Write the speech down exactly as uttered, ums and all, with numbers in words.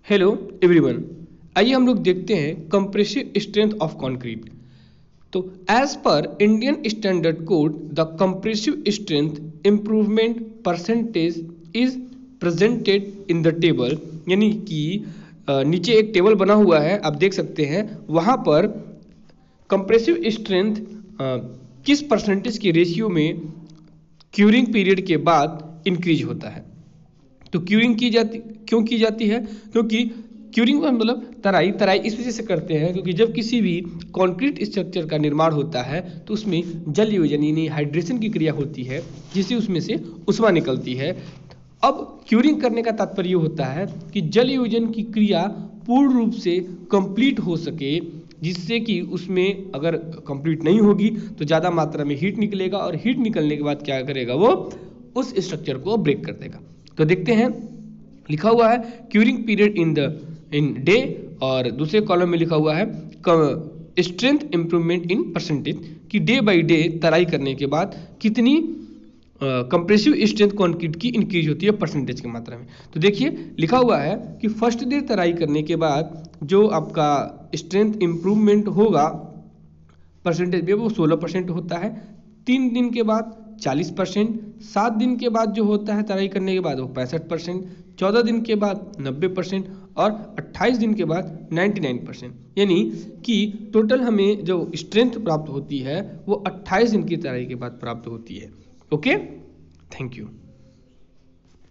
Hello everyone, आइए हम लोग देखते हैं कंप्रेसिव स्ट्रेंथ ऑफ कंक्रीट। तो as per Indian standard code the compressive strength improvement percentage is presented in the table, यानी कि नीचे एक टेबल बना हुआ है, आप देख सकते हैं वहाँ पर कंप्रेसिव स्ट्रेंथ किस परसेंटेज के रेशियो में क्यूरिंग पीरियड के बाद इंक्रीज होता है। तो क्यूरिंग की जाती क्यों की जाती है? क्योंकि क्यूरिंग का मतलब तराई तराई इस वजह से करते हैं क्योंकि जब किसी भी कंक्रीट स्ट्रक्चर का निर्माण होता है तो उसमें जल योजन यानी हाइड्रेशन की क्रिया होती है, जिससे उसमें से उष्मा निकलती है। अब क्यूरिंग करने का तात्पर्य होता है कि जल योजन की क्रिया पूर्ण रूप से कंप्लीट हो सके, जिससे कि उसमें अगर कंप्लीट नहीं होगी तो ज़्यादा मात्रा में हीट निकलेगा और हीट निकलने के बाद क्या करेगा, वो उस स्ट्रक्चर को ब्रेक कर देगा। तो देखते हैं, लिखा हुआ है curing period in the in day, और दूसरे कॉलम में लिखा हुआ है स्ट्रेंथ इंप्रूवमेंट इन परसेंटेज कि डे बाय डे तराई करने के बाद कितनी कंप्रेसिव स्ट्रेंथ कंक्रीट की इंक्रीज होती है परसेंटेज की मात्रा में। तो देखिए लिखा हुआ है कि फर्स्ट डे तराई करने के बाद जो आपका स्ट्रेंथ इंप्रूवमेंट होगा परसेंटेज में वो सोलह परसेंट होता है, तीन दिन के बाद चालीस परसेंट, सात दिन के बाद जो होता है तराई करने के बाद वो पैंसठ परसेंट, चौदह दिन के बाद नब्बे परसेंट और अट्ठाईस दिन के बाद निन्यानवे परसेंट, यानी कि टोटल हमें जो स्ट्रेंथ प्राप्त होती है वो अट्ठाईस दिन की तराई के बाद प्राप्त होती है। Okay, thank you.